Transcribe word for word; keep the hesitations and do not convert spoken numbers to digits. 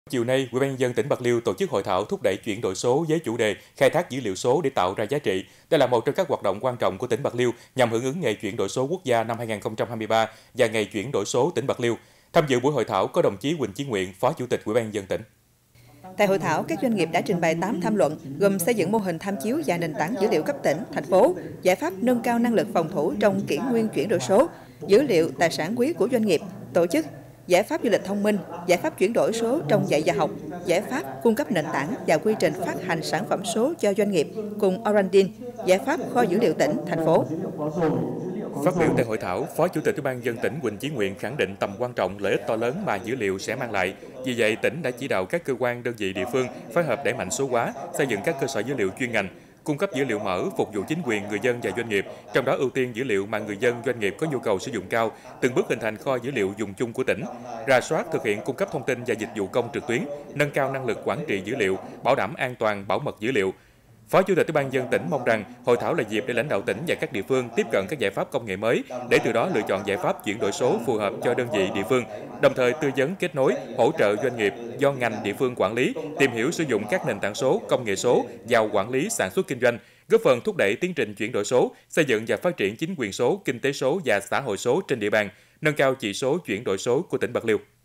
Chiều nay, Ủy ban nhân dân tỉnh Bạc Liêu tổ chức hội thảo thúc đẩy chuyển đổi số với chủ đề khai thác dữ liệu số để tạo ra giá trị. Đây là một trong các hoạt động quan trọng của tỉnh Bạc Liêu nhằm hưởng ứng Ngày chuyển đổi số quốc gia năm hai nghìn không trăm hai mươi ba và Ngày chuyển đổi số tỉnh Bạc Liêu. Tham dự buổi hội thảo có đồng chí Huỳnh Chí Nguyện, Phó Chủ tịch Ủy ban nhân dân tỉnh. Tại hội thảo, các doanh nghiệp đã trình bày tám tham luận, gồm xây dựng mô hình tham chiếu và nền tảng dữ liệu cấp tỉnh, thành phố, giải pháp nâng cao năng lực phòng thủ trong kỷ nguyên chuyển đổi số, dữ liệu tài sản quý của doanh nghiệp, tổ chức, giải pháp du lịch thông minh, giải pháp chuyển đổi số trong dạy và học, giải pháp cung cấp nền tảng và quy trình phát hành sản phẩm số cho doanh nghiệp cùng Orandin, giải pháp kho dữ liệu tỉnh, thành phố. Phát biểu tại hội thảo, Phó Chủ tịch Ủy ban nhân dân tỉnh Huỳnh Chí Nguyện khẳng định tầm quan trọng, lợi ích to lớn mà dữ liệu sẽ mang lại. Vì vậy, tỉnh đã chỉ đạo các cơ quan, đơn vị địa phương phối hợp đẩy mạnh số hóa, xây dựng các cơ sở dữ liệu chuyên ngành, cung cấp dữ liệu mở phục vụ chính quyền, người dân và doanh nghiệp, trong đó ưu tiên dữ liệu mà người dân, doanh nghiệp có nhu cầu sử dụng cao, từng bước hình thành kho dữ liệu dùng chung của tỉnh, rà soát thực hiện cung cấp thông tin và dịch vụ công trực tuyến, nâng cao năng lực quản trị dữ liệu, bảo đảm an toàn, bảo mật dữ liệu. Phó Chủ tịch Ủy ban nhân dân tỉnh mong rằng hội thảo là dịp để lãnh đạo tỉnh và các địa phương tiếp cận các giải pháp công nghệ mới để từ đó lựa chọn giải pháp chuyển đổi số phù hợp cho đơn vị địa phương, đồng thời tư vấn kết nối, hỗ trợ doanh nghiệp do ngành địa phương quản lý, tìm hiểu sử dụng các nền tảng số, công nghệ số vào quản lý sản xuất kinh doanh, góp phần thúc đẩy tiến trình chuyển đổi số, xây dựng và phát triển chính quyền số, kinh tế số và xã hội số trên địa bàn, nâng cao chỉ số chuyển đổi số của tỉnh Bạc Liêu.